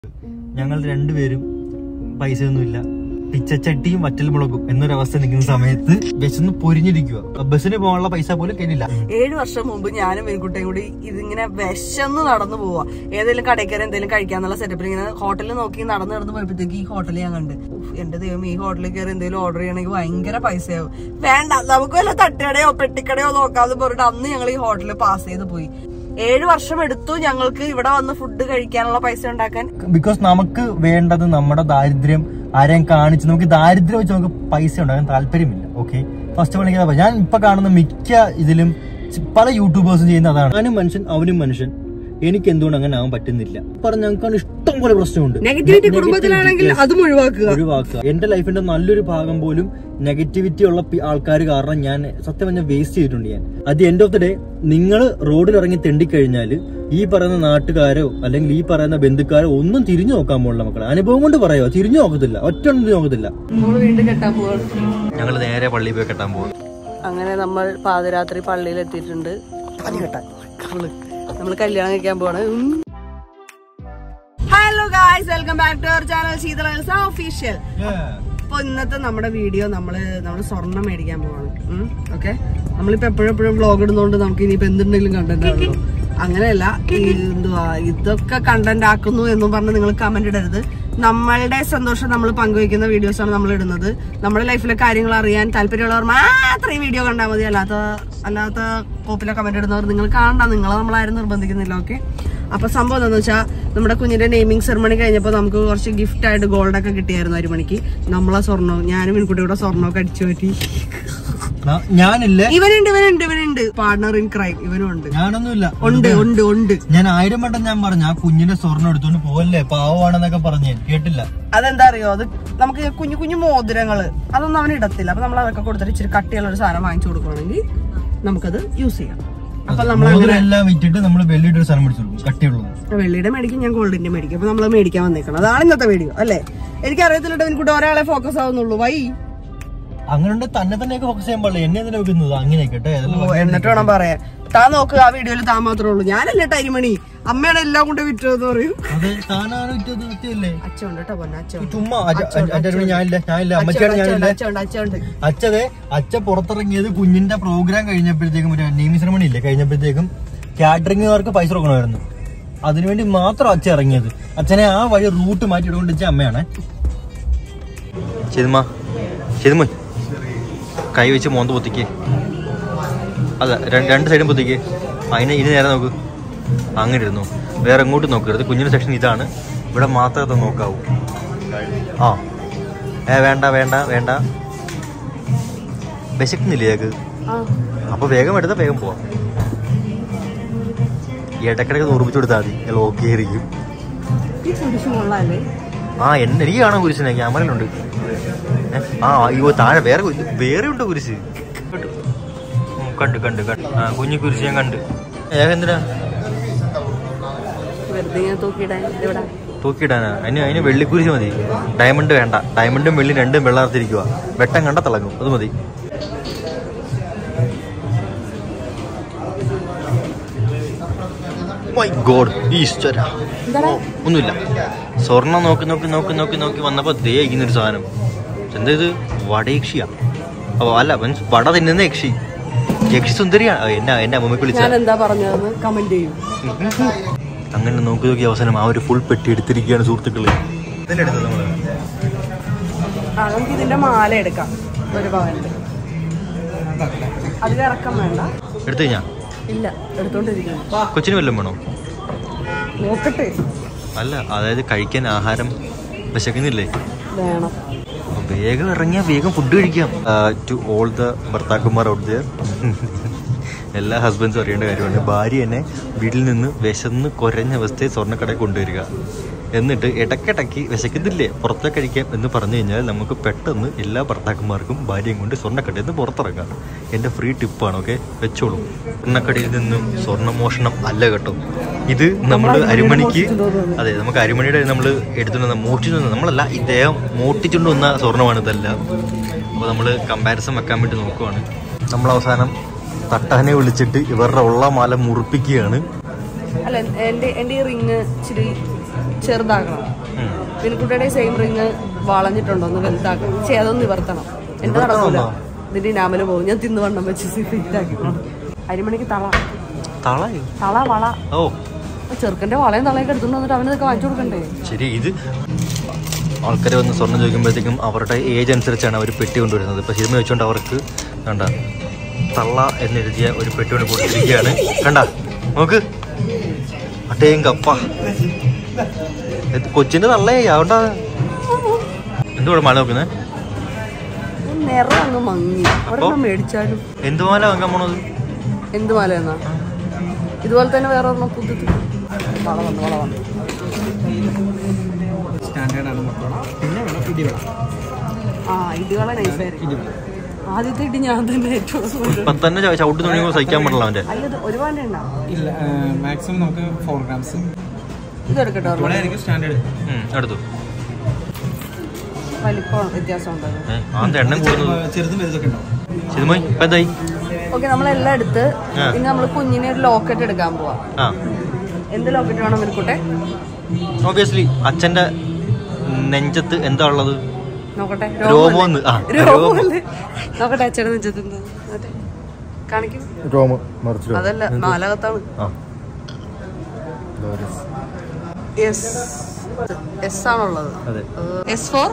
ഞങ്ങൾ രണ്ടുപേരും പൈസയൊന്നുമില്ല, പിച്ചച്ചട്ടിയും വറ്റൽ മുളകും എന്നൊരവസ്ഥ നിൽക്കുന്ന സമയത്ത് ബസ്സിന്ന് പൊരിഞ്ഞിരിക്കുക. ബസ്സിന് പോകാനുള്ള പൈസ പോലും കയ്യിലില്ല. 7 വർഷം മുമ്പ് ഞാനും പെൺകുട്ടിയും കൂടി ഇതിങ്ങനെ വിശന്ന് നടന്നു പോവാ. ഏതെങ്കിലും കടയ്ക്കര എന്തെങ്കിലും കഴിക്കാന്നുള്ള സെറ്റപ്പിൽ ഇങ്ങനെ ഹോട്ടലിൽ നോക്കി നടന്നു പോയപ്പോഴത്തേക്ക് ഈ ഹോട്ടൽ ഞാൻ കണ്ട്. എന്റെ ദൈവം, ഈ ഹോട്ടലിൽ കയറി എന്തെങ്കിലും ഓർഡർ ചെയ്യണമെങ്കിൽ ഭയങ്കര പൈസയാവും. വേണ്ട, നമുക്ക് വല്ല തട്ടുകടയോ പെട്ടിക്കടയോ നോക്കാതെ പറഞ്ഞിട്ട് അന്ന് ഞങ്ങൾ ഈ ഹോട്ടലിൽ പാസ് ചെയ്ത് പോയി. 7 വർഷം എടുത്തു ഞങ്ങൾക്ക് ഇവിടെ വന്ന് ഫുഡ് കഴിക്കാനുള്ള പൈസ ഉണ്ടാക്കാൻ. ബിക്കോസ് നമുക്ക് വേണ്ടത് നമ്മുടെ ദാരിദ്ര്യം ആരെയും കാണിച്ച് നമുക്ക് ദാരിദ്ര്യം വെച്ച് നമുക്ക് പൈസ ഉണ്ടാക്കാൻ താല്പര്യമില്ല. ഓക്കെ, ഫസ്റ്റ് ഓഫ് ഓൾ ഞാൻ ഇപ്പൊ കാണുന്ന മിക്ക ഇതിലും പല യൂട്യൂബേഴ്സും ചെയ്യുന്ന അതാണ്. ഞാനും മനുഷ്യൻ, അവനും മനുഷ്യൻ, എനിക്ക് എന്തുകൊണ്ട് അങ്ങനെ ആവാൻ പറ്റുന്നില്ല പറഞ്ഞ ഞങ്ങൾക്ക് ഇഷ്ടം പോലെ പ്രശ്നമുണ്ട്. ഒഴിവാക്കുക. എന്റെ ലൈഫിന്റെ നല്ലൊരു ഭാഗം പോലും നെഗറ്റിവിറ്റി ഉള്ള ആൾക്കാർ കാരണം ഞാൻ സത്യം പറഞ്ഞാൽ വേസ്റ്റ് ചെയ്തിട്ടുണ്ട്. ഞാൻ അത് എൻഡ് ഓഫ് ദ ഡേ നിങ്ങൾ റോഡിൽ ഇറങ്ങി തെണ്ടിക്കഴിഞ്ഞാൽ ഈ പറയുന്ന നാട്ടുകാരോ അല്ലെങ്കിൽ ഈ പറയുന്ന ബന്ധുക്കാരോ ഒന്നും തിരിഞ്ഞു നോക്കാൻ പോലുള്ള മക്കളെ അനുഭവം കൊണ്ട് പറയുക, തിരിഞ്ഞു നോക്കത്തില്ല, ഒറ്റ നോക്കത്തില്ല. ഞങ്ങൾ നേരെ പള്ളിയിൽ പോയി കെട്ടാൻ പോകും. അങ്ങനെ നമ്മൾ പാതിരാത്രി പള്ളിയിൽ എത്തിയിട്ടുണ്ട്. നമ്മൾ കല്യാണം കഴിക്കാൻ പോവാണ്. Hello guys, welcome back to our channel Sheetal official. അപ്പൊ ഇന്നത്തെ നമ്മുടെ വീഡിയോ നമ്മള് സ്വർണം മേടിക്കാൻ പോവാണ്. ഓക്കെ, നമ്മളിപ്പോ എപ്പോഴും വ്ളോഗ് ഇടുന്നോണ്ട് നമുക്ക് ഇനിയിപ്പോ എന്തുണ്ടെങ്കിലും കണ്ടന്റ് ആണല്ലോ. അങ്ങനെയല്ല, എന്തുവാ ഇതൊക്കെ കണ്ടന്റ് ആക്കുന്നു എന്നും പറഞ്ഞ് നിങ്ങൾ കമന്റ് ഇടരുത്. നമ്മളുടെ സന്തോഷം നമ്മൾ പങ്കുവയ്ക്കുന്ന വീഡിയോസ് ആണ് നമ്മൾ ഇടുന്നത്. നമ്മുടെ ലൈഫിലെ കാര്യങ്ങൾ അറിയാൻ താല്പര്യമുള്ളവർ മാത്രം ഈ വീഡിയോ കണ്ടാൽ മതി. അല്ലാത്ത കോപ്പിലെ കമന്റ് ഇടുന്നവർ നിങ്ങൾ കാണണ്ട, നിങ്ങളെ നമ്മളാരും നിർബന്ധിക്കുന്നില്ല. ഓക്കെ, അപ്പൊ സംഭവം എന്താണെന്ന് വെച്ചാൽ നമ്മുടെ കുഞ്ഞിന്റെ നെയിമിംഗ് സെറമണി കഴിഞ്ഞപ്പോൾ നമുക്ക് കുറച്ച് ഗിഫ്റ്റ് ആയിട്ട് ഗോൾഡൊക്കെ കിട്ടിയായിരുന്നു. 1 മണിക്ക് നമ്മളെ സ്വർണ്ണവും ഞാനും പെൺകുട്ടിയുടെ സ്വർണ്ണമൊക്കെ അടിച്ചു പറ്റി. ഞാനില്ല, ഇവനുണ്ട് പാർട്ണർ ഇൻ ക്രൈം, ഇവനും ഉണ്ട്. ഞാനൊന്നുമില്ല, ഉണ്ട്. ഞാൻ 1000 വട്ടം ഞാൻ പറഞ്ഞു ആ കുഞ്ഞിന്റെ സ്വർണ്ണം എടുത്തോണ്ട് പോവല്ലേ, പാവമാണെന്നൊക്കെ പറഞ്ഞു, കേട്ടില്ല. അതെന്താ അറിയോ, അത് നമുക്ക് കുഞ്ഞു മോതിരങ്ങള് അതൊന്നും അവന് ഇടത്തില്ല. അപ്പൊ നമ്മൾ അതൊക്കെ കൊടുത്തിട്ട് ഇച്ചിരി കട്ടിയുള്ള ഒരു സാധനം വാങ്ങിച്ചു കൊടുക്കുകയാണെങ്കിൽ നമുക്കത് യൂസ് ചെയ്യാം. അപ്പൊ നമ്മളെല്ലാം വിറ്റിട്ട് നമ്മൾ വെള്ളിയുടെ ഒരു സാധനം മേടിച്ചു കൊടുക്കും, കട്ടിയുള്ളത്. വെള്ളിയുടെ മേടിക്കും, ഞാൻ ഗോൾഡിന്റെ മേടിക്കും. അപ്പൊ നമ്മൾ മേടിക്കാൻ വന്നേക്കണം. അതാണ് ഇന്നത്തെ വീഡിയോ അല്ലേ. എനിക്ക് അറിയത്തില്ല, എനിക്കൂടെ ഒരാളെ ഫോക്കസ് ആവുന്നുള്ളൂ. വൈ അങ്ങനെ തന്നെയൊക്കെ ഫോക്കസ് ചെയ്യാൻ പാടില്ല, എന്നെ എന്തിനാ വെക്കുന്നത് അങ്ങനെയൊക്കെ. എന്നിട്ട് വേണം പറയാൻ. താൻ നോക്ക്, ആ വീഡിയോയിൽ താൻ മാത്രമേ ഉള്ളൂ. ഞാനല്ലേ ടൈമണി, അമ്മയാണ് എല്ലാം കൊണ്ട് വിറ്റതെന്ന് പറയും. അച്ഛൻ പുറത്തിറങ്ങിയത് കുഞ്ഞിന്റെ പ്രോഗ്രാം കഴിഞ്ഞപ്പോഴത്തേക്കും, നെയിമിംഗ് സെറമണി ഇല്ലേ കഴിഞ്ഞപ്പോഴത്തേക്കും കാറ്ററിംഗുകാർക്ക് പൈസ കൊടുക്കണമായിരുന്നു. അതിനുവേണ്ടി മാത്രം അച്ഛൻ ഇറങ്ങിയത്. അച്ഛനെ ആ വഴി റൂട്ട് മാറ്റി ഇട്ടുകൊണ്ട് അമ്മയാണ്. ശരിമോൻ കൈ വെച്ച് മോന്ത് പൊത്തിക്ക്, അതെ 2 സൈഡും പൊത്തിക്ക്. ഇനി നേരെ നോക്ക്, അങ്ങനെ ഇരുന്നു, വേറെ എങ്ങോട്ടും നോക്കരുത്. കുഞ്ഞിന്റെ സെക്ഷൻ ഇതാണ്, ഇവിടെ മാത്രമേ നോക്കാവൂ. വേണ്ട വിശക്കുന്നില്ലേ ഞങ്ങൾക്ക്? അപ്പൊ വേഗം എടുത്താൽ വേഗം പോവാം. ഇടക്കിടക്ക് ഓർമ്മിച്ചു കൊടുത്താൽ മതി, ഞാൻ ഓക്കെ ആയിരിക്കും. എനിക്ക് കാണാൻ കുരിശിനെ ക്യാമറയിലുണ്ട്. അയ്യോ താഴെ വേറെ ഉണ്ട് കുരിശ്. കണ്ട് കുഞ്ഞു കുരിശ് ഞാൻ കണ്ട്. എന്തിനാ തൂക്കിയിടാനാ? അതിന് വെള്ളിക്കുരിശ് മതി, ഡയമണ്ട് വേണ്ട. ഡയമണ്ടും വെള്ളി രണ്ടും വെള്ളാർത്തിരിക്കുക, വെട്ടം കണ്ട തിളങ്ങും, അത് മതി. മൈ ഗോഡ്, ഈശ്വര, ഒന്നുമില്ല. സ്വർണ്ണം നോക്കി വന്നപ്പോ ദേ ഇങ്ങനൊരു സാധനം. എന്താ ഇത്? വടയക്ഷിയാ? അല്ല മീൻസ് വട തിന്നുന്ന യക്ഷി സുന്ദരിയാണ്. എന്നെ അമ്മമ്മക്ക് വിളിച്ച അങ്ങനെ നോക്കി അവസാനം ആ ഒരു ഫുൾ പെട്ടി എടുത്തിരിക്കുകയാണ് സുഹൃത്തുക്കള്. ഇതിലെടുത്തത് നമ്മള് ഇതിന്റെ മാല എടുക്കാം, ഒരു പവന്റെ. അതിലിറക്കം വേണ്ട. എടുത്തു കഴിഞ്ഞാ? ഇല്ല, എടുത്തോണ്ടിരിക്കുന്നു. കൊച്ചിന് വല്ലതും വേണോ? നോക്കട്ടെ. അല്ല, അതായത് കഴിക്കാൻ ആഹാരം വിശക്കുന്നില്ലേ? വേണം. വേഗം ഇറങ്ങിയാൽ വേഗം ഫുഡ് കഴിക്കാം. ടു ഓൾ ദ ഭർത്താക്കന്മാർ ഔട്ട് ദെയർ, എല്ലാ ഹസ്ബൻഡ്സും അറിയേണ്ട കാര്യമാണ്. ഭാര്യ എന്നെ വീട്ടിൽ നിന്ന് വിശന്ന് കുരഞ്ഞ അവസ്ഥയിൽ സ്വർണ്ണക്കടയിൽ കൊണ്ടുവരിക, എന്നിട്ട് ഇടയ്ക്കിടയ്ക്ക് വിശക്കുന്നില്ലേ പുറത്തെ കഴിക്കാം എന്ന് പറഞ്ഞു കഴിഞ്ഞാൽ നമുക്ക് പെട്ടെന്ന് എല്ലാ ഭർത്താക്കന്മാർക്കും ഭാര്യയും കൊണ്ട് സ്വർണ്ണക്കടയിൽ നിന്ന് പുറത്തിറങ്ങാം. എൻ്റെ ഫ്രീ ടിപ്പാണ്. ഓക്കെ, വെച്ചോളൂ. സ്വർണ്ണക്കടയിൽ നിന്നും സ്വർണ്ണമോഷണം അല്ല കേട്ടോ. ഇത് നമ്മൾ അരിമണിക്ക്, അതെ നമുക്ക് അരിമണിയുടെ നമ്മൾ എടുത്തുകൊണ്ട് മോഷ്ടിച്ചു, നമ്മളല്ല ഇദ്ദേഹം മോട്ടിച്ചുകൊണ്ട് വന്ന സ്വർണ്ണമാണ് ഇതെല്ലാം. അപ്പോൾ നമ്മൾ കമ്പാരിസൺ വെക്കാൻ വേണ്ടി നോക്കുവാണ്. നമ്മൾ അവസാനം തട്ടാനെ വിളിച്ചിട്ട് ഇവരുടെ ഉള്ള മാല മുറിപ്പിക്കുകയാണ്. അല്ല, എന്റെ ഈ റിങ് ഇച്ചിരി ചെറുതാക്കണം. മിനിക്കുട്ടിയുടെ സെയിം റിങ് വളഞ്ഞിട്ടുണ്ടോ ഒന്ന് വലുതാക്കണം. അതൊന്ന് നിവർത്തണം. എന്റെ നടക്കൂല, ഇതിന്റെ ഇനാമല് പോകും. ഞാൻ തിന്ന് വണ്ണം വെച്ച് ഫിറ്റാക്കിക്കണം. അരിമണിക്ക് തള വള. ചെറുക്കന്റെ വളയും തളയൊക്കെ എടുത്തുകൊണ്ട് വന്നിട്ട് അവനതൊക്കെ വാങ്ങിച്ചു കൊടുക്കണ്ടേ? ശരി. ഇത് ആൾക്കാരെ വന്ന് സ്വർണ്ണം ചോദിക്കുമ്പോഴത്തേക്കും അവരുടെ ഏജ് അനുസരിച്ചാണ് അവർ പെട്ടി കൊണ്ടുവരുന്നത്. ഇപ്പൊ സിനിമ വെച്ചുകൊണ്ട് അവർക്ക് കണ്ട തള്ള എന്നെഴുതിയ ഒരു പെട്ടി കൊണ്ട് കൊടുത്തിരിക്കുകയാണ്. കണ്ട നോക്ക്, അട്ടയും കപ്പ കൊച്ചിന്റെ തള്ളയായി. അതുകൊണ്ടാ എന്തുകൂടെ മാല നോക്കുന്നത്? മേടിച്ചാലും എന്ത് മാല വാങ്ങാൻ പോണത്? എന്ത് മാല എന്നാ? ഇതുപോലെ തന്നെ വേറെ ഒരെണ്ണം പുതുക്കി വള വന്നു. ഇടികള നൈസായിരിക്കും. ആദ്യത്തെ ഇടി ഞാൻ തന്നെ ചവിട്ട് തുണി സഹിക്കാൻ പറ്റില്ല അവന്റെ. ഒരുപാട് മാക്സിമം നമുക്ക് 4 grams. ഇതെടുക്കട്ടോ, എടുത്തു. വലിപ്പം വ്യത്യാസം എണ്ണം കൂടുന്നത് ചെറുതും വലുതൊക്കെ എന്തായി? ഓക്കെ, നമ്മളെല്ലാം എടുത്ത് ഇനി നമ്മള് കുഞ്ഞിനെ ഒരു ലോക്കറ്റ് എടുക്കാൻ പോവാ. എന്ത് ലോക്കറ്റ് വേണം മിനിക്കുട്ടെ? ഒബിയസ്ലി അച്ഛന്റെ നെഞ്ചത്ത് എന്താ ഉള്ളത് നോക്കട്ടെ. നോക്കട്ടെ അച്ഛന്റെ നെഞ്ചത്ത് എന്താ കാണിക്കും? അതല്ല, നാലകത്താണ്. എസ് ആണുള്ളത്. എസ് ഫോർ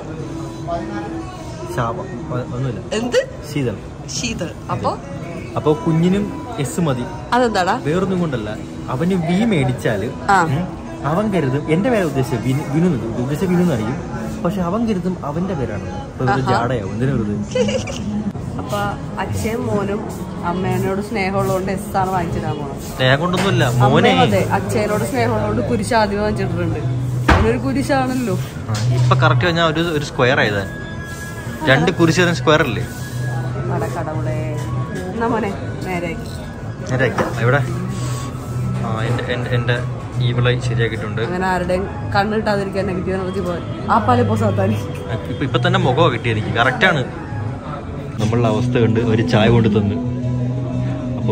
എന്ത്? ശീതൾ. അപ്പൊ കുഞ്ഞിനും എസ് മതി. അതെന്താടാ? വേറൊന്നും കൊണ്ടല്ല, അവന് വി മേടിച്ചാല് അവൻ കരുതും എന്റെ പേരാ ഉദ്ദേശിച്ച വിനു എന്നറിയും. പക്ഷെ അവൻ കരുതും അവന്റെ പേരാണ്. ജാടയാവും എന്തിനു വെറുതെ. അപ്പൊ അച്ഛനും മോനും അമ്മേനോട് സ്നേഹമുള്ളതുകൊണ്ട് എസ് ആണ് വാങ്ങിച്ചിടാൻ പോണത്. സ്നേഹം കൊണ്ടൊന്നുമില്ല മോനെ. അതെ, അച്ഛനോട് സ്നേഹമുള്ളതുകൊണ്ട് കുരിശ് ആദ്യം വാങ്ങിച്ചിട്ടുണ്ട്. അവനൊരു കുരിശാണല്ലോ. ഇപ്പൊ കറക്റ്റ് പറഞ്ഞാൽ ഒരു സ്ക്വയർ ആയതാ. 2 കുരിശ് സ്ക്വയർ അല്ലേ? കടവുളെ മോനെ നേരെ എവിടെ? എന്റെ ഈവിളെ ശരിയാക്കിയിട്ടുണ്ട്. അങ്ങനെ ആരുടെയും കണ്ണ് കിട്ടാതിരിക്കാൻ നെഗറ്റീവ് എനർജി പോയി ആ പല സാത്താൻ ഇപ്പൊ തന്നെ മുഖം കിട്ടി എനിക്ക്. കറക്റ്റാണ്. നമ്മളുടെ അവസ്ഥ കണ്ട് ഒരു ചായ കൊണ്ട് തന്ന്. അപ്പോ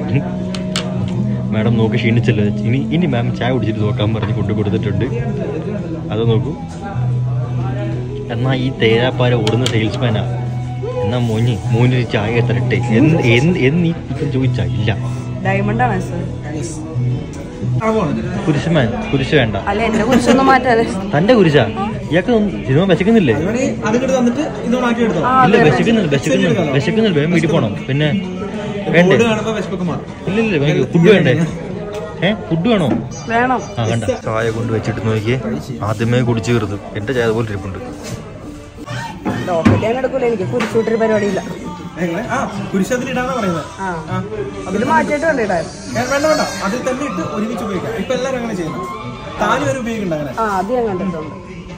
മാഡം നോക്കി ക്ഷീണിച്ചല്ലോ, ഇനി മാം ചായ കുടിച്ചിട്ട് നോക്കാൻ പറഞ്ഞ് കൊണ്ടു കൊടുത്തിട്ടുണ്ട്. അത് നോക്കൂ. എന്നാ ഈ തേരാപ്പാര ഓടുന്ന സെയിൽസ്മാനാ. എന്നാ മോനൊരു ചായ തരട്ടെ എന്ന് ചോദിച്ചാ ഇല്ല. ഡയമണ്ട് ആണ് കുരിശ് വേണ്ട. അല്ല, എന്റെ കുരിശൊന്നും മാറ്റാതെ തന്റെ കുരിശാ. ഇയാൾക്ക് സിനിമ വിശക്കുന്നില്ലേ? ഇല്ല, വിശക്കുന്നില്ല. വേഗം വീട്ടിൽ പോണം. പിന്നെ വേണ്ടേ? ഇല്ല, ഫുഡ് വേണ്ടേ? ഫുഡ് വേണോ? വേണം. ആ കണ്ട ചായ കൊണ്ട് വെച്ചിട്ട് നോക്കിയേ. ആദ്യമേ കുടിച്ചു കയറുന്നു. എന്റെ ചായ പോലെ ഇരിപ്പുണ്ട്. എടുക്കൂല, എനിക്ക് കുരിശൂട്ടൊരു പരിപാടിയില്ല. അതിൽ മാറ്റിയിട്ട് വേണ്ട ഇടാൻ. വേണ്ട, അതിൽ തന്നെ ഇട്ട് ഒരുമിച്ച് ഉപയോഗിക്കാം. ഇപ്പൊ എല്ലാവരും അങ്ങനെ ചെയ്യുന്നു. താലി വരെ ഉപയോഗിക്കുന്നുണ്ട്. അത് ഞാൻ കണ്ടിട്ടുണ്ട്.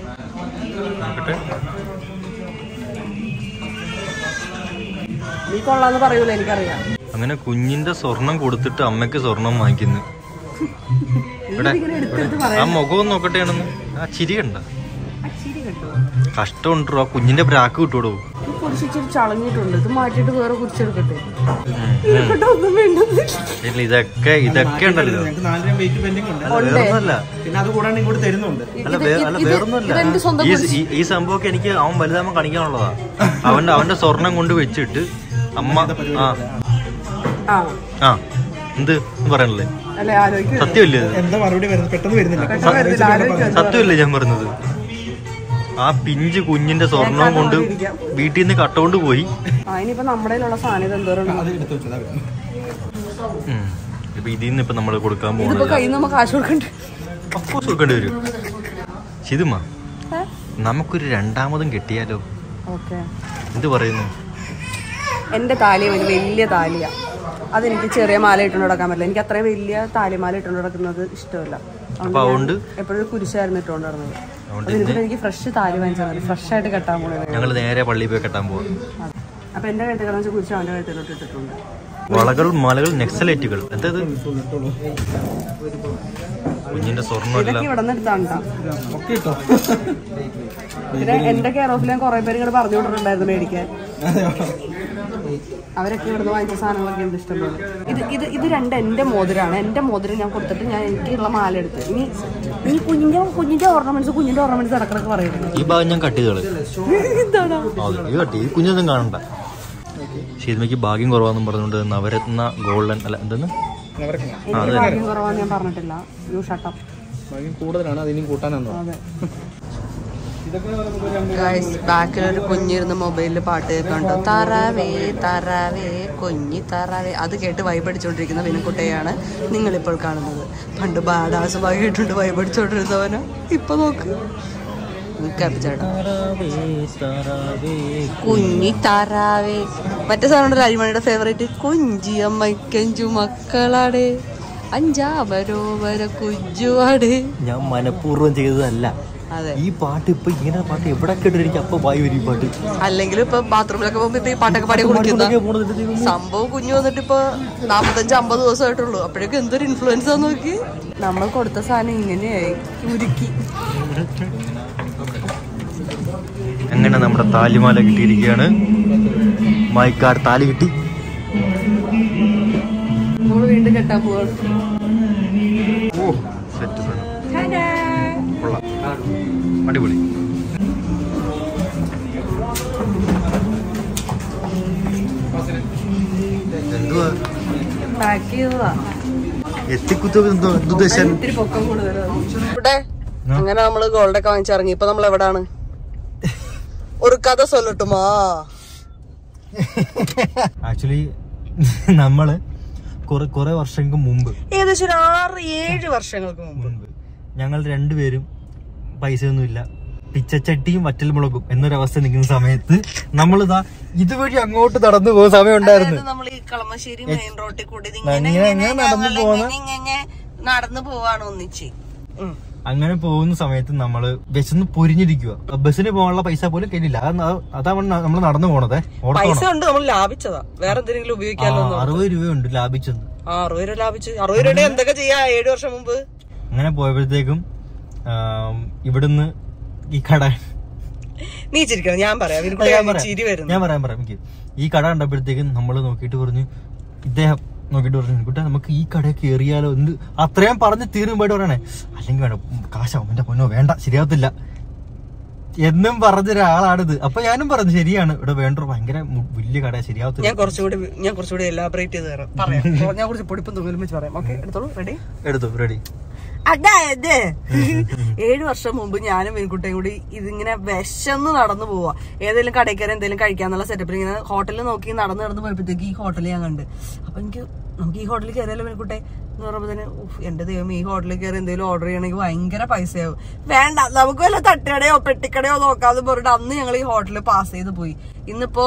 നീ കൊള്ളാന്ന് പറയൂല, എനിക്കറിയാം. അങ്ങനെ കുഞ്ഞിന്റെ സ്വർണം കൊടുത്തിട്ട് അമ്മയ്ക്ക് സ്വർണം വാങ്ങിക്കുന്നു. ആ മുഖം നോക്കട്ടെയാണെന്ന്. ആ ചിരി കണ്ട? കഷ്ടമുണ്ടോ? ആ കുഞ്ഞിന്റെ പ്രാക്ക് കിട്ടൂടോ. കുരിശിച്ചിരി ചളങ്ങിയിട്ടുണ്ട്. ഇത് മാറ്റിട്ട് വേറെ കുരിശെടുക്കട്ടെ. ഇതൊക്കെ ഉണ്ടല്ലോ. ഈ സംഭവമൊക്കെ എനിക്ക് അവൻ വലുതാകുമ്പോ കാണിക്കാനുള്ളതാ. അവന്റെ സ്വർണം കൊണ്ട് വെച്ചിട്ട് അമ്മ എന്ത് പറയണല്ലേ? സത്യമല്ലേ? സത്യമല്ലേ ഞാൻ പറഞ്ഞത്? ആ പിഞ്ച് കുഞ്ഞിന്റെ സ്വർണം കൊണ്ട് വീട്ടിൽ നിന്ന് കട്ടോണ്ട് പോയി. ഇപ്പൊ ഇതിൽ നിന്ന് ഇപ്പൊ നമ്മള് കൊടുക്കാൻ പോകുന്നത് കൊടുക്കേണ്ടി വരും. ശിതുമാ, നമുക്കൊരു രണ്ടാമതും കെട്ടിയാലോ? എന്ത് പറയുന്നു? എന്റെ താലി ഒരു വലിയ താലിയാ. അതെനിക്ക് ചെറിയ മാല ഇട്ടുകൊണ്ട് നടക്കാൻ പറ്റില്ല. എനിക്ക് അത്രയും വലിയ താലിമാല ഇട്ടുകൊണ്ട് നടക്കുന്നത് ഇഷ്ടമല്ല. അതുകൊണ്ട് എപ്പോഴും കുരിശായിരുന്നു ഇട്ടുകൊണ്ട് നടന്നത്. എനിക്ക് ഫ്രഷ് താലി വാങ്ങിച്ചാൽ മതി. ഫ്രഷ് ആയിട്ട് കെട്ടാൻ പോകുന്നത്. ഞങ്ങൾ നേരെ പള്ളിയിൽ പോയി കെട്ടാൻ പോകും. അപ്പൊ എന്റെ കഴുത്തിൽ കുരിശ് അവന്റെ കഴുത്തിലോട്ട് ഇട്ടിട്ടുണ്ട്. വളകൾ, മാലകൾ, നെക്സലൈറ്റുകൾ. എന്തത്? കുഞ്ഞിന്റെ സ്വർണ്ണം ഇവിടെ നിന്ന് എടുത്താണ്ടാ. പിന്നെ എന്റെ കെയർ ഓഫിൽ ഞാൻ കുറെ പേര് ഇങ്ങനെ പറഞ്ഞു വിട്ടിട്ടുണ്ടായിരുന്നു മേടിക്കാൻ. അവരൊക്കെ ഇവിടുന്ന് വാങ്ങിച്ച സാധനങ്ങളൊക്കെ ഉണ്ട് ഇഷ്ടംപോലെ. ഇത് രണ്ട് എന്റെ മോതിരാണ്. എന്റെ മോതിരം ഞാൻ കൊടുത്തിട്ട് ഞാൻ എനിക്കുള്ള മാല എടുത്ത്. ഇനി ഈ കുഞ്ഞിന്റെ ഓർണമെന്റ്സ് ഇടക്കിടക്ക് പറയുന്നത്. ഈ ഭാഗം ഞാൻ കട്ട് ചെയ്തോളൂ. ഈ കുഞ്ഞൊന്നും കാണണ്ട. ശരിക്കും ഭാഗ്യം കുറവാന്നും പറഞ്ഞുകൊണ്ട് നവരത്ന ഗോൾഡൻ അല്ല എന്തെന്ന് ഭാഗ്യം കുറവാന്ന് ഞാൻ പറഞ്ഞിട്ടില്ല. കൂടുതലാണ് അതിനും കൂട്ടാനെന്തോ. ബാക്കിലൊരു കുഞ്ഞിരുന്ന് മൊബൈലിൽ പാട്ട് കേൾക്കണ്ടോ, തറാവേ തറാവേ കുഞ്ഞി തറാവേ. അത് കേട്ട് വൈബടിച്ചോണ്ടിരിക്കുന്ന വിനുക്കുട്ടയാണ് നിങ്ങളിപ്പോൾ കാണുന്നത്. പണ്ട് ബാഡാസുമായി കേട്ടുണ്ട് വൈബടിച്ചോണ്ടിരുന്നവനോ ഇപ്പൊ നോക്ക് കുഞ്ഞി താറാവേ. മറ്റേ സാധനം അരിമണിയുടെ ഫേവറേറ്റ് കുഞ്ചി അമ്മയ്ക്കഞ്ചു മക്കളാടേ അഞ്ചാവരോവര കുജുവാടേ. ഞാൻ മനഃപൂർവ്വം ചെയ്തതല്ല. ഈ പാട്ട് ഇപ്പൊ ഇങ്ങനെ പാട്ട് എവിടെ കേട്ടിട്ട് എനിക്ക് അപ്പൊ വായി വരും ഈ പാട്ട്. അല്ലെങ്കിൽ ഇപ്പൊ ബാത്റൂമിലൊക്കെ പോകുമ്പോ ഇപ്പൊ ഈ പാട്ടൊക്കെ പാടി കുടിക്കുന്ന സംഭവം. കുഞ്ഞു വന്നിട്ട് ഇപ്പൊ 45-50 ദിവസമായിട്ടുള്ളൂ. അപ്പോഴേക്കും എന്തൊരു ഇൻഫ്ലുവൻസ് ആന്ന് നോക്കി. നമ്മൾ കൊടുത്ത സാധനം ഇങ്ങനെയായി ഉരുക്കി. അങ്ങനെ നമ്മുടെ താലിമാല കിട്ടിയിരിക്കുകയാണ്. മൈക്കാർ താലി കിട്ടി. നമ്മള് വീണ്ടും കെട്ടാൻ പോവാണ്. ഓ സെറ്റ് അടിപൊളി. എന്തുവാ ഇവിടെ അങ്ങനെ നമ്മള് ഗോൾഡൊക്കെ വാങ്ങിച്ചിറങ്ങി. ഇപ്പൊ നമ്മൾ എവിടാണ്? ഒരു കഥ സൊല്ലട്ടുമാ. ആക്ച്വലി നമ്മള് കുറെ വർഷങ്ങൾക്ക് മുമ്പ്, ഏകദേശം 6-7 വർഷങ്ങൾക്ക് മുമ്പ് ഞങ്ങൾ രണ്ടുപേരും പൈസയൊന്നുമില്ല, പിച്ചച്ചട്ടിയും വറ്റൽ മുളകും എന്നൊരവസ്ഥ നിൽക്കുന്ന സമയത്ത് നമ്മളിതാ ഇതുവഴി അങ്ങോട്ട് നടന്നു പോകുന്ന സമയം ഉണ്ടായിരുന്നു. നമ്മൾ ഈ കളമശ്ശേരി മെയിൻ റോഡിൽ കൂടി നടന്നു പോവാണ് ഒന്നിച്ച്. അങ്ങനെ പോകുന്ന സമയത്ത് നമ്മള് വിശന്ന് പൊരിഞ്ഞിരിക്കുക. ബസ്സിന് പോകാനുള്ള പൈസ പോലും കയ്യിലില്ല. അതാണ് നമ്മൾ നടന്നു പോണത്. പൈസ ഉണ്ട്, നമ്മൾ ലാഭിച്ചതാ. വേറെ എന്തെങ്കിലും ഉപയോഗിക്കാമല്ലോ. 60 രൂപയുണ്ട് ലാഭിച്ചത്. 60 രൂപ ലാഭിച്ചു. 60 രൂപയുടെ എന്തൊക്കെ ചെയ്യാ 7 വർഷം മുമ്പ്. അങ്ങനെ പോയപ്പോഴത്തേക്കും ഇവിടുന്ന് ഈ കട നീ ചിരിക്കണം, ഞാൻ പറയാം. എനിക്ക് ഈ കട കണ്ടപ്പോഴത്തേക്കും നമ്മള് നോക്കിയിട്ട് പറഞ്ഞു, ഇദ്ദേഹം നോക്കിട്ട് പറഞ്ഞു, കുട്ടാ നമുക്ക് ഈ കട കയറിയാലോ. എന്ത് അത്രയും പറഞ്ഞ് തീരുമ്പോട്ട് പറയണേ, അല്ലെങ്കിൽ വേണം കാശാവും, എന്റെ പൊന്നോ വേണ്ട ശരിയാവത്തില്ല എന്നും പറഞ്ഞൊരാളാണിത്. അപ്പൊ ഞാനും പറഞ്ഞു ശരിയാണ്, ഇവിടെ വേണ്ട ഭയങ്കര വലിയ കട ശരിയാവത്തില്ല. ഞാൻ കുറച്ചുകൂടി എലാബറേറ്റ് ചെയ്ത് പറയാം. ഞാൻ കുറച്ച് പൊടിപ്പം തൊങ്ങലും വെച്ച് പറയാം. ഓക്കെ, എടുത്തോളൂ. റെഡി. അതായത് 7 വർഷം മുമ്പ് ഞാനും പെൺകുട്ടിയും കൂടി ഇതിങ്ങനെ വിശന്ന് നടന്നു പോവാ. ഏതെങ്കിലും കടയിൽ കയറി എന്തെങ്കിലും കഴിക്കാന്നുള്ള സെറ്റപ്പിൽ ഇങ്ങനെ ഹോട്ടലിൽ നോക്കി നടന്നു പോയപ്പോഴത്തേക്ക് ഈ ഹോട്ടലിൽ ഞാൻ കണ്ട്. അപ്പൊ നമുക്ക് ഈ ഹോട്ടലിൽ കയറിയാലോ പെൺകുട്ടെ എന്ന് പറയുമ്പോ തന്നെ, എന്റെ ദൈവം, ഈ ഹോട്ടലിൽ കയറി എന്തെങ്കിലും ഓർഡർ ചെയ്യണമെങ്കിൽ ഭയങ്കര പൈസയാവും. വേണ്ട, നമുക്ക് വല്ല തട്ടുകടയോ പെട്ടിക്കടയോ നോക്കാതെ പറഞ്ഞിട്ട് അന്ന് ഞങ്ങൾ ഈ ഹോട്ടലിൽ പാസ് ചെയ്ത് പോയി. ഇന്നിപ്പോ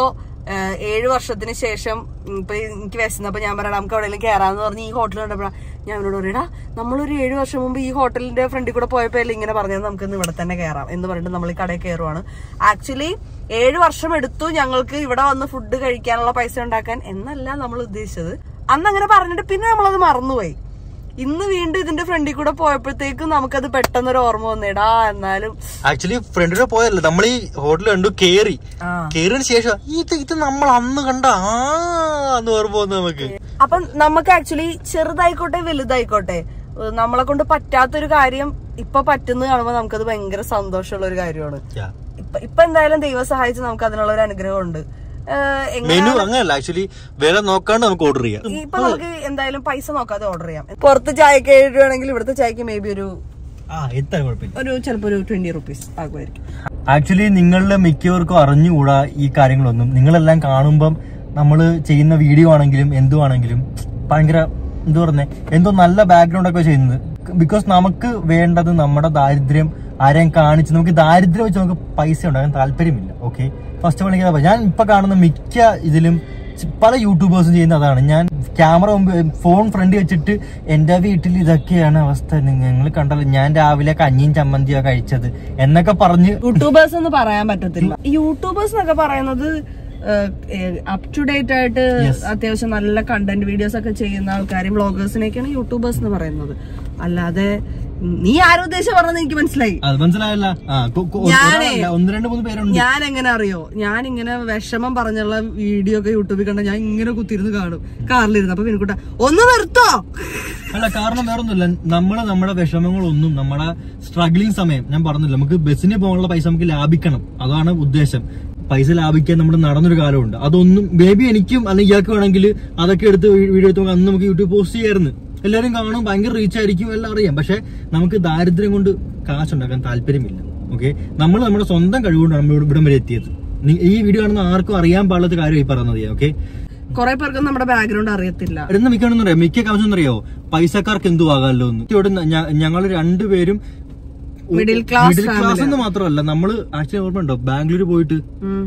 7 വർഷത്തിന് ശേഷം ഇപ്പൊ എനിക്ക് വിശന്നപ്പോ ഞാൻ പറയാം നമുക്ക് എവിടെയെങ്കിലും കയറാന്ന് പറഞ്ഞ് ഈ ഹോട്ടൽ കണ്ടപ്പോഴാണ് ഞാൻ അവരോട് പറയടാ, നമ്മളൊരു 7 വർഷം മുമ്പ് ഈ ഹോട്ടലിന്റെ ഫ്രണ്ടിൽ കൂടെ പോയപ്പോ അല്ലേ ഇങ്ങനെ പറഞ്ഞത്, നമുക്ക് ഇന്ന് ഇവിടെ തന്നെ കയറാം എന്ന് പറഞ്ഞിട്ട് നമ്മൾ ഈ കടയിൽ കയറുവാണ്. ആക്ച്വലി 7 വർഷം എടുത്തു ഞങ്ങൾക്ക് ഇവിടെ വന്ന് ഫുഡ് കഴിക്കാനുള്ള പൈസ ഉണ്ടാക്കാൻ എന്നല്ല നമ്മൾ ഉദ്ദേശിച്ചത്. അന്ന് അങ്ങനെ പറഞ്ഞിട്ട് പിന്നെ നമ്മളത് മറന്നുപോയി. ഇന്ന് വീണ്ടും ഇതിന്റെ ഫ്രണ്ടിൽ കൂടെ പോയപ്പോഴത്തേക്കും നമുക്കത് പെട്ടെന്നൊരു ഓർമ്മ വന്നേടാ. എന്നാലും ആക്ച്വലി ഫ്രണ്ടിലൂടെ പോയല്ലോ നമ്മൾ ഈ ഹോട്ടൽ കണ്ടു, കേറിയതിനു ശേഷം ഇത് നമ്മൾ അന്ന് കണ്ട ഓർമ്മ വന്നു നമുക്ക്. അപ്പം നമുക്ക് ആക്ച്വലി ചെറുതായിക്കോട്ടെ വലുതായിക്കോട്ടെ നമ്മളെ കൊണ്ട് പറ്റാത്തൊരു കാര്യം ഇപ്പൊ പറ്റുന്ന കാണുമ്പോ നമുക്കത് ഭയങ്കര സന്തോഷമുള്ള ഒരു കാര്യമാണ്. ഇപ്പൊ എന്തായാലും ദൈവം സഹായിച്ച് നമുക്ക് അതിനുള്ള ഒരു അനുഗ്രഹം ഉണ്ട്. മെനു അങ്ങനല്ല, ആക്ച്വലി വില നോക്കാണ്ട് നമുക്ക് ഓർഡർ ചെയ്യാം. ഇപ്പൊ നമുക്ക് എന്തായാലും പൈസ നോക്കാതെ ഓർഡർ ചെയ്യാം. പുറത്ത് ചായക്ക് 7 രൂപയാണെങ്കിൽ ഇവിടുത്തെ ചായക്ക് മേ ബി ചിലപ്പോ ഒരു 20 rupees ആകുമായിരിക്കും. ആക്ച്വലി നിങ്ങളുടെ മിക്കവർക്കും അറിഞ്ഞുകൂടാ ഈ കാര്യങ്ങളൊന്നും. നിങ്ങളെല്ലാം കാണുമ്പം നമ്മള് ചെയ്യുന്ന വീഡിയോ ആണെങ്കിലും എന്തുവാണെങ്കിലും ഭയങ്കര എന്തു പറഞ്ഞേ എന്തോ നല്ല ബാക്ക്ഗ്രൗണ്ട് ഒക്കെ ചെയ്യുന്നത്. ബിക്കോസ് നമുക്ക് വേണ്ടത് നമ്മുടെ ദാരിദ്ര്യം ആരെയും കാണിച്ച് നമുക്ക് ദാരിദ്ര്യം വെച്ച് നമുക്ക് പൈസ ഉണ്ടാകാൻ താല്പര്യമില്ല. ഓക്കെ, ഫസ്റ്റ് ഓഫ് ഓൾ ഞാൻ ഇപ്പൊ കാണുന്ന മിക്ക ഇതിലും പല യൂട്യൂബേഴ്സും ചെയ്യുന്ന അതാണ്. ഞാൻ ക്യാമറ മുമ്പ് ഫോൺ ഫ്രണ്ട് വെച്ചിട്ട് എന്റെ വീട്ടിൽ ഇതൊക്കെയാണ് അവസ്ഥ, നിങ്ങൾ കണ്ടല്ലോ ഞാൻ രാവിലെ കഞ്ഞിയും ചമ്മന്തിയോ കഴിച്ചത് എന്നൊക്കെ പറഞ്ഞ് യൂട്യൂബേഴ്സ് എന്ന് പറയാൻ പറ്റത്തില്ല. യൂട്യൂബേഴ്സ് എന്നൊക്കെ പറയുന്നത് അപ് ടു ഡേറ്റ് ആയിട്ട് അത്യാവശ്യം നല്ല കണ്ടന്റ് വീഡിയോസ് ഒക്കെ ചെയ്യുന്ന ആൾക്കാരും വ്ളോഗേഴ്സിനെയൊക്കെയാണ് യൂട്യൂബേഴ്സ് എന്ന് പറയുന്നത്. അല്ലാതെ നീ ആരും ഉദ്ദേശം പറഞ്ഞത് എനിക്ക് മനസ്സിലായി. അത് മനസ്സിലായല്ല. ഒന്ന് രണ്ട് മൂന്ന് പേരുണ്ട്. ഞാൻ എങ്ങനെ അറിയോ, ഞാൻ ഇങ്ങനെ വിഷമം പറഞ്ഞുള്ള വീഡിയോ ഒക്കെ യൂട്യൂബിൽ കണ്ട ഞാൻ ഇങ്ങനെ കുത്തിരുന്ന് കാണും കാറിലിരുന്ന്. അപ്പൊ പിന്നെ ഒന്ന് നിർത്തോ. അല്ല, കാരണം വേറൊന്നുമില്ല, നമ്മുടെ വിഷമങ്ങളൊന്നും നമ്മുടെ സ്ട്രഗ്ലിംഗ് സമയം ഞാൻ പറഞ്ഞില്ല, നമുക്ക് ബസ്സിന് പോകാനുള്ള പൈസ നമുക്ക് ലാഭിക്കണം, അതാണ് ഉദ്ദേശം. പൈസ ലാഭിക്കാൻ നമ്മൾ നടന്നൊരു കാലമുണ്ട്. അതൊന്നും മേ ബി എനിക്കും അല്ലെങ്കിൽ ഇയാൾക്ക് വേണമെങ്കിൽ അതൊക്കെ എടുത്ത് വീഡിയോ എടുത്ത് അന്ന് നമുക്ക് യൂട്യൂബ് പോസ്റ്റ് ചെയ്യായിരുന്നു. എല്ലാവരും കാണും, ഭയങ്കര റീച്ച് ആയിരിക്കും, എല്ലാം അറിയാം. പക്ഷെ നമുക്ക് ദാരിദ്ര്യം കൊണ്ട് കാശുണ്ടാക്കാൻ താല്പര്യമില്ല. ഓക്കെ, നമ്മൾ നമ്മുടെ സ്വന്തം കഴിവുകൊണ്ടാണ് നമ്മൾ ഇവിടം വരെ എത്തിയത്. ഈ വീഡിയോ കാണുന്ന ആർക്കും അറിയാൻ പാടില്ലാത്ത കാര്യം ഈ പറഞ്ഞത്. ഓക്കെ, കുറെ പേർക്ക് നമ്മുടെ ബാക്ക്ഗ്രൗണ്ട് അറിയത്തില്ല. എന്ന് മിക്കണെന്നറിയാം, മിക്ക കമന്റ്സ് പൈസക്കാർക്ക് എന്തു ആകാമല്ലോ എന്ന്. ഇവിടെ ഞങ്ങൾ രണ്ടുപേരും മിഡിൽ ക്ലാസ് എന്ന് മാത്രമല്ല, നമ്മള് ആക്ച്വലി ഓർമ്മയുണ്ടോ ബാംഗ്ലൂർ പോയിട്ട്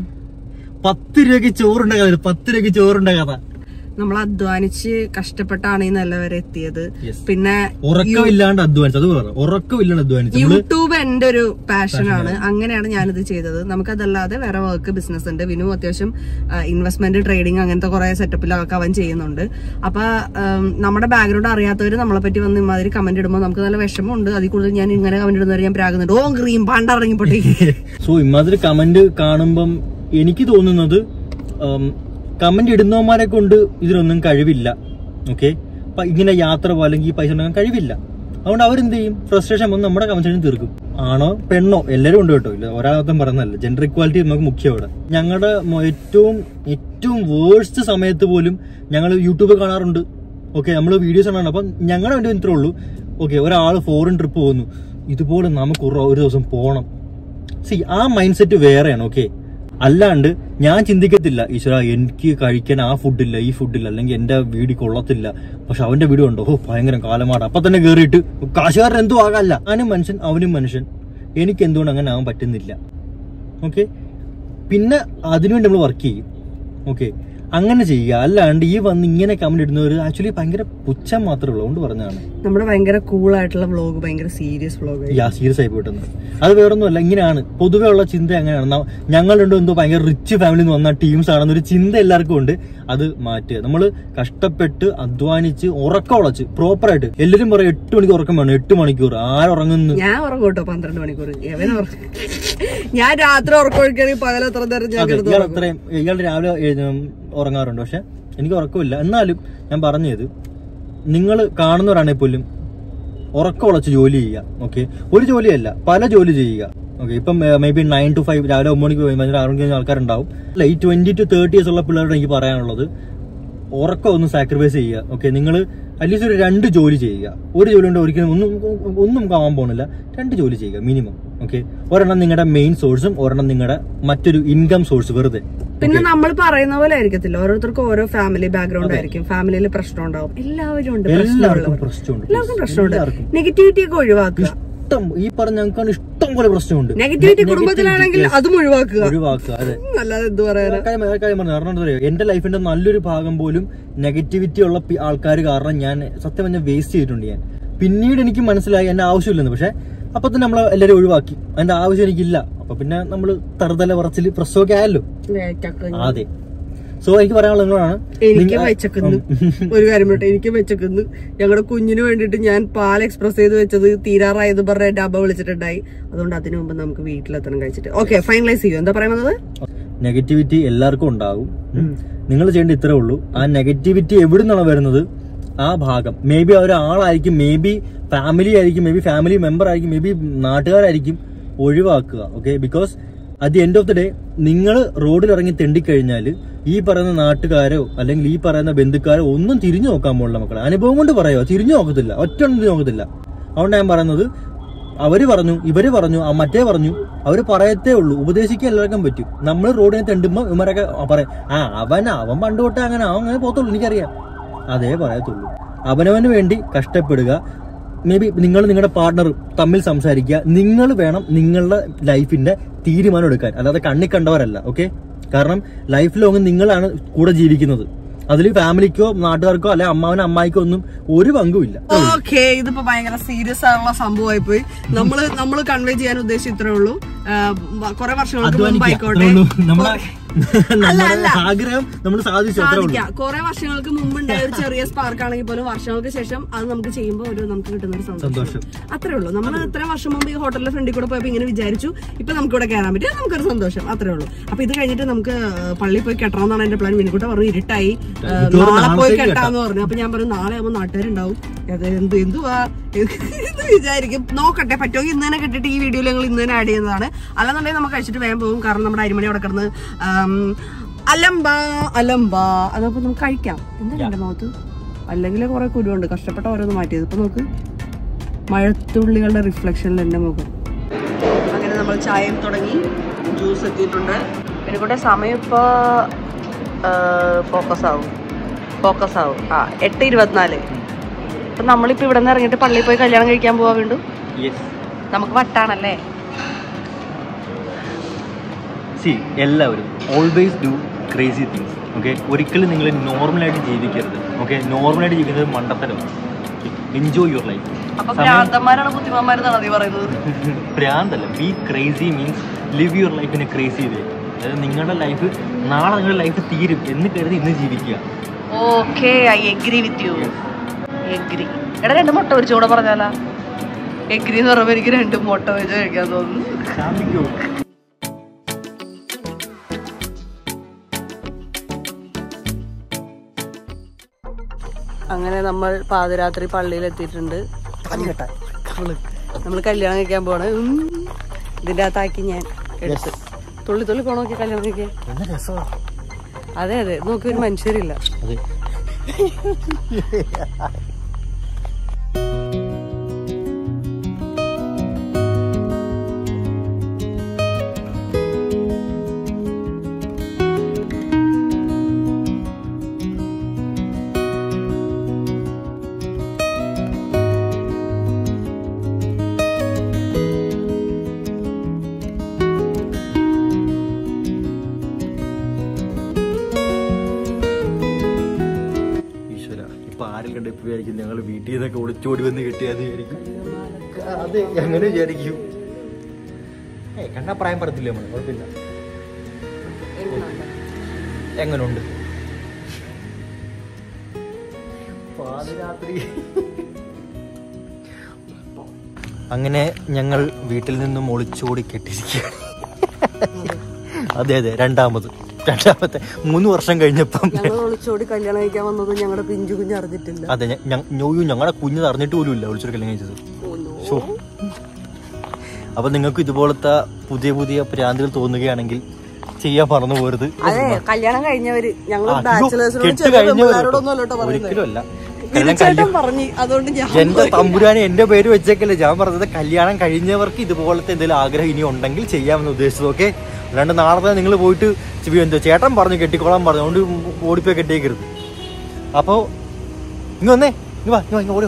10 രൂപയ്ക്ക് ചോറുണ്ടാകാതെ 10 രൂപയ്ക്ക് ചോറുണ്ടാകാതെ നമ്മൾ അധ്വാനിച്ച് കഷ്ടപ്പെട്ടാണ് ഈ നില വരെ എത്തിയത്. പിന്നെ ഉറക്കമില്ലാണ്ട് അധ്വാനിച്ചത്, ഉറക്കമില്ലാണ്ട് അധ്വാനിച്ചു. യൂട്യൂബ് എന്റെ ഒരു പാഷനാണ്, അങ്ങനെയാണ് ഞാനിത് ചെയ്തത്. നമുക്കതല്ലാതെ വേറെ വർക്ക് ബിസിനസ് ഉണ്ട്. വിനു അത്യാവശ്യം ഇൻവെസ്റ്റ്മെന്റ് ട്രേഡിങ് അങ്ങനത്തെ കുറെ സെറ്റപ്പിലൊക്കെ അവൻ ചെയ്യുന്നുണ്ട്. അപ്പൊ നമ്മുടെ ബാക്ക്ഗ്രൗണ്ട് അറിയാത്തവര് നമ്മളെ പറ്റി വന്ന് ഇമാതിരി കമന്റ് ഇടുമ്പോൾ നമുക്ക് നല്ല വിഷമമുണ്ട്. അതിൽ കൂടുതൽ ഞാൻ ഇങ്ങനെ കമന്റ് ഇടുന്നവരെ ഞാൻ പ്രാകുന്നുണ്ട്. ഓ ക്രീം പാണ്ടിറങ്ങിപ്പോട്ടെ. സോ ഇമാതിരി കമന്റ് കാണുമ്പം എനിക്ക് തോന്നുന്നത് കമന്റ് ഇടുന്നവന്മാരെ കൊണ്ട് ഇതിനൊന്നും കഴിവില്ല. ഓക്കെ, ഇങ്ങനെ യാത്ര പോലെ അല്ലെങ്കിൽ പൈസ ഉണ്ടാക്കാൻ കഴിവില്ല. അതുകൊണ്ട് അവരെന്ത് ചെയ്യും, ഫ്രസ്ട്രേഷൻ വന്ന് നമ്മുടെ കമന്റ്സിന് തീർക്കും. ആണോ പെണ്ണോ എല്ലാവരും ഉണ്ട് കേട്ടോ, ഇല്ല ഒരാളത്തും പറയുന്നതല്ല. ജെൻഡർ ഇക്വാലിറ്റി നമുക്ക് മുഖ്യം ഇവിടെ. ഞങ്ങളുടെ ഏറ്റവും വേഴ്സ്റ്റ് സമയത്ത് പോലും ഞങ്ങൾ യൂട്യൂബ് കാണാറുണ്ട്. ഓക്കെ, നമ്മൾ വീഡിയോസ് കാണാറുണ്ട്. അപ്പം ഞങ്ങളുടെ വേണ്ടി ഇത്രേ ഉള്ളൂ. ഓക്കെ, ഒരാൾ ഫോറിൻ ട്രിപ്പ് പോകുന്നു, ഇതുപോലെ നമുക്ക് ഒരു ദിവസം പോകണം. ആ മൈൻഡ് സെറ്റ് വേറെയാണ്. ഓക്കെ, അല്ലാണ്ട് ഞാൻ ചിന്തിക്കത്തില്ല, ഈശ്വര എനിക്ക് കഴിക്കാൻ ആ ഫുഡില്ല, ഈ ഫുഡില്ല, അല്ലെങ്കിൽ എന്റെ വീട് കൊള്ളത്തില്ല, പക്ഷെ അവന്റെ വീട് ഉണ്ടോ, ഭയങ്കര കാലമാട, അപ്പൊ തന്നെ കേറിയിട്ട് കാശുകാരൻ എന്തോ ആകാല്ല. ഞാനും മനുഷ്യൻ, അവനും മനുഷ്യൻ, എനിക്ക് എന്തുകൊണ്ട് അങ്ങനെ ആവാൻ പറ്റുന്നില്ല. ഓക്കെ, പിന്നെ അതിനുവേണ്ടി നമ്മൾ വർക്ക് ചെയ്യും. ഓക്കെ, അങ്ങനെ ചെയ്യുക. അല്ലാണ്ട് ഈ വന്ന് ഇങ്ങനെ കമന്റ് ഇടുന്നവർ ആക്ച്വലി ഭയങ്കര പുച്ഛം മാത്രമേ ഉള്ളൂ. അതുകൊണ്ട് പറഞ്ഞതാണ് നമ്മുടെ ഭയങ്കര കൂളായിട്ടുള്ള വ്ളോഗ് ഭയങ്കര സീരിയസ് വ്ളോഗ്. സീരിയസ് ആയി പോയിട്ടുണ്ട്. അത് വേറൊന്നുമല്ല, ഇങ്ങനെയാണ് പൊതുവെ ഉള്ള ചിന്ത. അങ്ങനെയാണ് ഞങ്ങൾ രണ്ടും എന്തോ ഭയങ്കര റിച്ച് ഫാമിലിയിൽ നിന്ന് വന്ന ടീംസ് ആണെന്നൊരു ചിന്ത എല്ലാവർക്കും ഉണ്ട്. അത് മാറ്റുക. നമ്മൾ കഷ്ടപ്പെട്ട് അധ്വാനിച്ച് ഉറക്കം ഉളച്ച് പ്രോപ്പറായിട്ട്. എല്ലാവരും പറയും 8 മണിക്ക് ഉറക്കം വേണം, 8 മണിക്കൂർ. ആരുറങ്ങുന്നു? ഞാൻ ഉറങ്ങും കേട്ടോ 12 മണിക്കൂർ. ഞാൻ രാത്രി ഉറക്കം ഒഴിക്കുകയാണെങ്കിൽ പകൽ എത്ര നേരം ഇയാൾ രാവിലെ ഉറങ്ങാറുണ്ട്. പക്ഷെ എനിക്ക് ഉറക്കമില്ല. എന്നാലും ഞാൻ പറഞ്ഞത്, നിങ്ങൾ കാണുന്നവരാണെങ്കിൽ പോലും ഉറക്കം ഉളച്ച് ജോലി ചെയ്യുക. ഓക്കെ, ഒരു ജോലിയല്ല, പല ജോലി ചെയ്യുക. ഓക്കെ, ഇപ്പം മേ ബി 9 to 5 രാവിലെ 9 മണിക്ക് പോയി 6 മണിക്ക് ആൾക്കാരുണ്ടാവും. അല്ല, ഈ 20 to 30 years ഉള്ള പിള്ളേരോട് എനിക്ക് പറയാനുള്ളത്, ഉറക്കം ഒന്ന് സാക്രിഫൈസ് ചെയ്യുക. ഓക്കെ, നിങ്ങൾ അറ്റ്ലീസ്റ്റ് ഒരു 2 ജോലി ചെയ്യുക. ഒരു ജോലി കൊണ്ട് ഒരിക്കലും ഒന്നും ആവാൻ പോകുന്നില്ല. 2 ജോലി ചെയ്യുക മിനിമം. ഓക്കെ, ഒരെണ്ണം നിങ്ങളുടെ മെയിൻ സോഴ്സും ഒരെണ്ണം നിങ്ങളുടെ മറ്റൊരു ഇൻകം സോഴ്സ്. വെറുതെ പിന്നെ നമ്മൾ പറയുന്ന പോലെ ആയിരിക്കത്തില്ല, ഓരോരുത്തർക്കും ഓരോ ഫാമിലി ബാക്ക്ഗ്രൗണ്ട് ആയിരിക്കും, ഫാമിലിയിൽ പ്രശ്നം ഉണ്ടാവും. എല്ലാവരും ഉണ്ട്, എല്ലാവർക്കും പ്രശ്നമുണ്ട്. നെഗറ്റിവിറ്റി ഒക്കെ ഒഴിവാക്കുക. ഈ പറഞ്ഞ ഞങ്ങൾക്ക് ഇഷ്ടം പോലെ പ്രശ്നമുണ്ട്. നെഗറ്റിവിറ്റി കുടുംബത്തിലാണെങ്കിൽ അതും ഒഴിവാക്കുക. അതെ, അല്ലാതെ എന്ത് പറയാനാ. കാരണം എന്റെ ലൈഫിന്റെ നല്ലൊരു ഭാഗം പോലും നെഗറ്റിവിറ്റി ഉള്ള ആൾക്കാർ കാരണം ഞാൻ സത്യം പറഞ്ഞാൽ വേസ്റ്റ് ചെയ്തിട്ടുണ്ട്. ഞാൻ പിന്നീട് എനിക്ക് മനസ്സിലായി എന്റെ ആവശ്യമില്ലെന്ന്. പക്ഷെ അപ്പൊ തന്നെ നമ്മൾ എല്ലാവരും ഒഴിവാക്കി. അതിന്റെ ആവശ്യം എനിക്കില്ല. അപ്പൊ പിന്നെ നമ്മള് തറുതല പറച്ചിൽ പ്രശ്നമൊക്കെ ആയല്ലോ. അതെ. സോ എനിക്ക് പറയാനുള്ളത് നിങ്ങളാണ്. എനിക്ക് വെച്ചക്കുന്നു ഒരു കാര്യം പറയട്ടെ, എനിക്ക് വെച്ചക്കുന്നു. ഞങ്ങളുടെ കുഞ്ഞിന് വേണ്ടിട്ട് ഞാൻ പാൽ എക്സ്പ്രസ് ചെയ്ത് വെച്ചത് തീരാറായത് പറഞ്ഞ ഡബ്ബ വിളിച്ചിട്ടുണ്ടായി. അതുകൊണ്ട് അതിനു മുമ്പ് നമുക്ക് വീട്ടിലെത്തണം കഴിച്ചിട്ട്. ഓക്കെ, ഫൈനലൈസ് ചെയ്യും. എന്താ പറയുന്നത്? നെഗറ്റിവിറ്റി എല്ലാവർക്കും ഉണ്ടാകും. നിങ്ങൾ ചെയ്യേണ്ട ഇത്രേ ഉള്ളൂ. ആ നെഗറ്റിവിറ്റി എവിടെ നിന്നാണ് വരുന്നത്, ആ ഭാഗം മേ ബി ഒരാളായിരിക്കും, മേ ബി ഫാമിലി ആയിരിക്കും, മേ ബി ഫാമിലി മെമ്പർ ആയിരിക്കും, മേ ബി നാട്ടുകാരായിരിക്കും, ഒഴിവാക്കുക. Okay, because at the end of the day നിങ്ങൾ റോഡിൽ ഇറങ്ങി തെണ്ടിക്കഴിഞ്ഞാൽ ഈ പറയുന്ന നാട്ടുകാരോ അല്ലെങ്കിൽ ഈ പറയുന്ന ബന്ധുക്കാരോ ഒന്നും തിരിഞ്ഞു നോക്കാൻ പോലുള്ള മക്കളെ. അനുഭവം കൊണ്ട് പറയുക, തിരിഞ്ഞു നോക്കത്തില്ല, ഒറ്റ നോക്കത്തില്ല. അതുകൊണ്ട് ഞാൻ പറയുന്നത്, അവര് പറഞ്ഞു, ഇവര് പറഞ്ഞു, മറ്റേ പറഞ്ഞു, അവര് പറയത്തേ ഉള്ളൂ. ഉപദേശിക്കാൻ എല്ലാവർക്കും പറ്റും. നമ്മൾ റോഡിനെ തെണ്ടുമ്പോ ഇവരൊക്കെ പറയും, അവൻ പണ്ട് തൊട്ടേ അങ്ങനെ പോകത്തുള്ളൂ, എനിക്കറിയാം. അതേ പറയത്തുള്ളൂ. അവനവന് വേണ്ടി കഷ്ടപ്പെടുക. മേ ബി നിങ്ങൾ നിങ്ങളുടെ പാർട്ട്ണറും തമ്മിൽ സംസാരിക്കുക. നിങ്ങൾ വേണം നിങ്ങളുടെ ലൈഫിന്റെ തീരുമാനം എടുക്കാൻ, അല്ലാതെ കണ്ണി കണ്ടവരല്ല. ഓക്കെ, കാരണം ലൈഫ് ലോങ് നിങ്ങളാണ് കൂടെ ജീവിക്കുന്നത്. അതിൽ ഫാമിലിക്കോ നാട്ടുകാർക്കോ അല്ലെ അമ്മാവനോ അമ്മായിക്കോ ഒന്നും ഒരു പങ്കുമില്ല. ഓക്കെ, ഇതിപ്പോ ഭയങ്കര സീരിയസ് ആയുള്ള സംഭവമായി പോയി. നമ്മള് കൺവേ ചെയ്യാൻ ഉദ്ദേശിച്ചത്രേ ഉള്ളൂ. കുറെ വർഷങ്ങൾക്ക് മുമ്പ് ആയിക്കോട്ടെ, ആഗ്രഹം നമ്മൾ സാധിക്കാം. കുറെ വർഷങ്ങൾക്ക് മുമ്പുണ്ടായ ഒരു ചെറിയ സ്പാർക്ക് ആണെങ്കിൽ പോലും വർഷങ്ങൾക്ക് ശേഷം അത് നമുക്ക് ചെയ്യുമ്പോൾ ഒരു നമുക്ക് കിട്ടുന്ന ഒരു സന്തോഷം. അത്രേ ഉള്ളൂ. നമ്മൾ ഇത്ര വർഷം മുമ്പ് ഈ ഹോട്ടലിലെ ഫ്രണ്ടിൽ കൂടെ പോയപ്പോ ഇങ്ങനെ വിചാരിച്ചു, ഇപ്പൊ നമുക്ക് ഇവിടെ കയറാൻ പറ്റും, നമുക്കൊരു സന്തോഷം. അത്രേ ഉള്ളൂ. അപ്പൊ ഇത് കഴിഞ്ഞിട്ട് നമുക്ക് പള്ളിയിൽ പോയി കെട്ടണമെന്നാണ് എന്റെ പ്ലാൻ. മിനിക്കൂട്ട പറഞ്ഞു ഇരുട്ടായി, നാളെ പോയി കെട്ടാന്ന് പറഞ്ഞു. അപ്പൊ ഞാൻ പറഞ്ഞു നാളെ ആകുമ്പോൾ നാട്ടുകാരുണ്ടാവും, എന്തുവാ എന്ന് വിചാരിക്കും. നോക്കട്ടെ, പറ്റുമെങ്കിൽ ഇന്ന് തന്നെ കെട്ടിട്ട് ഈ വീഡിയോയിൽ ഞങ്ങൾ ഇന്ന് തന്നെ ആഡ് ചെയ്യുന്നതാണ്. അല്ലെന്നുണ്ടെങ്കിൽ നമുക്ക് കഴിച്ചിട്ട് വേഗം പോകും. കാരണം നമ്മുടെ അരിമണി അവിടെ കിടന്ന് അലമ്പാ അതപ്പോ നമുക്ക് കഴിക്കാം. എന്താ നോക്ക്, അല്ലെങ്കിൽ കുറെ കുരുണ്ട്, കഷ്ടപ്പെട്ട ഓരോന്ന് മാറ്റിയത്. ഇപ്പൊ നോക്ക്, മഴത്തുള്ളികളുടെ റിഫ്ലക്ഷനിൽ എന്റെ മുഖം. അങ്ങനെ നമ്മൾ ചായയും തുടങ്ങി, ജ്യൂസ് എത്തിയിട്ടുണ്ട്. പിന്നെ കൂടെ സമയം ഇപ്പൊ ഫോക്കസ് ആവും 8:24. അപ്പൊ നമ്മളിപ്പോ ഇവിടെ നിന്ന് ഇറങ്ങിയിട്ട് പള്ളിയിൽ പോയി കല്യാണം കഴിക്കാൻ പോവാ വീണ്ടും. നമുക്ക് വട്ടാണല്ലേ. എല്ലാവരും always do crazy things. Okay, ഒരിക്കലും നിങ്ങൾ നോർമലായിട്ട് ജീവിക്കരുത്. ഓക്കെ, നോർമലായിട്ട് ജീവിക്കുന്നത് മണ്ടത്തരമാണ്. Enjoy your life. ഭ്രാന്തല്ല, be crazy means live your life in a crazy way. അതായത് നിങ്ങളുടെ ലൈഫ് നാളെ നിങ്ങളുടെ ലൈഫ് തീരും എന്ന് കരുതി ഇന്ന് ജീവിക്കുക. Okay, I agree with you. Agree. എടാ 2 മുട്ട പൊരിച്ച കൂടെ പറഞ്ഞാലാ? എഗ്രി എന്ന് പറയുമ്പോ എനിക്ക് 2 മുട്ട പൊരിച്ച് കഴിക്കാൻ തോന്നുന്നു. അങ്ങനെ നമ്മൾ പാതിരാത്രി പള്ളിയിൽ എത്തിയിട്ടുണ്ട്. നമ്മൾ കല്യാണം കഴിക്കാൻ പോണ്. ഇതിന്റെ അകത്താക്കി ഞാൻ എടുത്ത് തുള്ളി പോണ നോക്കി കല്യാണം കഴിക്കാൻ. അതെ നോക്കി, ഒരു മനുഷ്യരില്ല. ഞങ്ങൾ വീട്ടിൽ നിന്നൊക്കെ ഒളിച്ചോടി വന്ന് കിട്ടിയത് അതെ, അങ്ങനെ വിചാരിക്കും. കണ്ടാ പ്രായം പറയത്തില്ല നമ്മൾ, കുഴപ്പമില്ല. എങ്ങനുണ്ട് പാതിരാത്രി? അങ്ങനെ ഞങ്ങൾ വീട്ടിൽ നിന്നും ഒളിച്ചോടി കെട്ടിരിക്കുകയാണ്. അതെ, രണ്ടാമത്തെ 3 വർഷം കഴിഞ്ഞപ്പം ഒളിച്ചോടി കല്യാണം കഴിക്കാൻ വന്നത് ഞങ്ങളുടെ പിഞ്ചു കുഞ്ഞ് അറിഞ്ഞിട്ടില്ല. അതെ, ഞങ്ങളുടെ കുഞ്ഞ് അറിഞ്ഞിട്ട് പോലും ഇല്ല ഒളിച്ചോടി കല്യാണം കഴിച്ചത്. അപ്പൊ നിങ്ങൾക്ക് ഇതുപോലത്തെ പുതിയ പ്രാന്തുകൾ തോന്നുകയാണെങ്കിൽ ചെയ്യാൻ മറന്നു പോരുത്. അതെ, കല്യാണം കഴിഞ്ഞവര് ഒരിക്കലും അല്ല. അതുകൊണ്ട് എന്റെ തമ്പുരാനെ എന്റെ പേര് വെച്ചേക്കല്ലേ ഞാൻ പറഞ്ഞത്. കല്യാണം കഴിഞ്ഞവർക്ക് ഇതുപോലത്തെ എന്തെങ്കിലും ആഗ്രഹം ഇനി ഉണ്ടെങ്കിൽ ചെയ്യാമെന്ന് ഉദ്ദേശിച്ചത്. ഓക്കെ, അല്ലാണ്ട് നാളെ നിങ്ങൾ പോയിട്ട് ചേട്ടൻ പറഞ്ഞു കെട്ടിക്കോളാൻ പറഞ്ഞു അതുകൊണ്ട് ഓടിപ്പോയി കെട്ടിയേക്കരുത്. അപ്പോ ഇങ്ങ് വന്നേ, ഇങ്ങ് വാ, ഓടി.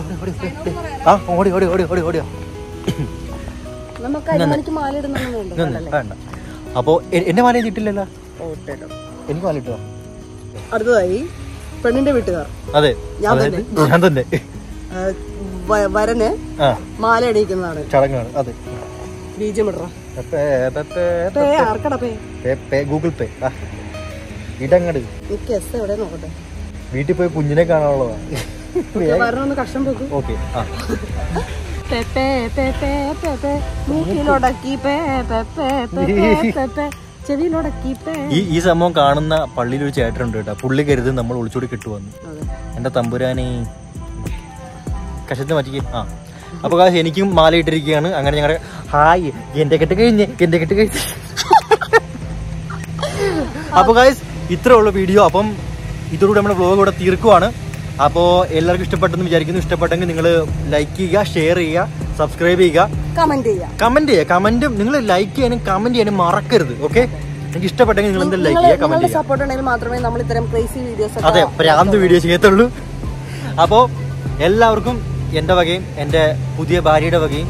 വേണ്ട. അപ്പോ എന്റെ മാല കിട്ടില്ലല്ലോ, എനിക്ക് മാല കിട്ടുക. അടുത്തതായി പെണ്ണിന്റെ വീട്ടുകാർ. അതെ, ഞാൻ തന്നെ വരന് മാല അണിയിക്കുന്നതാണ് ചടങ്ങാണ്. അതെ, ബീജം ഗൂഗിൾ പേ ഇടങ്ങട് എവിടെ നോക്കട്ടെ. വീട്ടിൽ പോയി കുഞ്ഞിനെ കാണാനുള്ളതാണ്. കഷ്ടം പോക്കും. ഓക്കെ, ഈ സംഭവം കാണുന്ന പള്ളിയിൽ ഒരു ചേട്ടനുണ്ട് കേട്ടോ. പുള്ളി കരുത് നമ്മൾ ഒളിച്ചോടി കിട്ടുവന്നു. എന്റെ തമ്പുരാനെ കഷത്തിന് പറ്റിക്ക്. അപ്പൊ എനിക്കും മാല ഇട്ടിരിക്കുകയാണ്. അങ്ങനെ ഞങ്ങളുടെ ഹായ് എന്റെ കെട്ട് കഴിഞ്ഞ്. അപ്പൊ ഗായ്സ് ഇത്രേ ഉള്ളൂ വീഡിയോ. അപ്പം ഇതോടുകൂടി നമ്മുടെ വ്ലോഗ് ഇവിടെ തീർക്കുവാണ്. അപ്പോൾ എല്ലാവർക്കും ഇഷ്ടപ്പെട്ടെന്ന് വിചാരിക്കുന്നു. ഇഷ്ടപ്പെട്ടെങ്കിൽ നിങ്ങൾ ലൈക്ക് ചെയ്യുക, ഷെയർ ചെയ്യുക, സബ്സ്ക്രൈബ് ചെയ്യുക, കമന്റ് ചെയ്യുക. കമന്റും നിങ്ങൾ ലൈക്ക് ചെയ്യാനും കമന്റ് ചെയ്യാനും മറക്കരുത്. ഓക്കെ, എനിക്ക് ഇഷ്ടപ്പെട്ടെങ്കിൽ നിങ്ങൾ എന്തായാലും ലൈക്ക് ചെയ്യുക, കമന്റ് ചെയ്യുക. അതെ, പ്രാന്ത് വീഡിയോ ചെയ്യത്തുള്ളൂ. അപ്പോൾ എല്ലാവർക്കും എൻ്റെ വകയും എൻ്റെ പുതിയ ഭാര്യയുടെ വകയും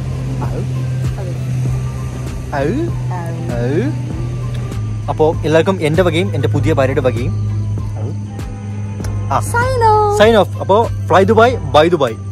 അപ്പോൾ എല്ലാവർക്കും എൻ്റെ വകയും എൻ്റെ പുതിയ ഭാര്യയുടെ വകയും സൈൻ ഓഫ്. അപ്പോൾ ഫ്ലൈ ദുബായ്, ബൈ ദുബായ്.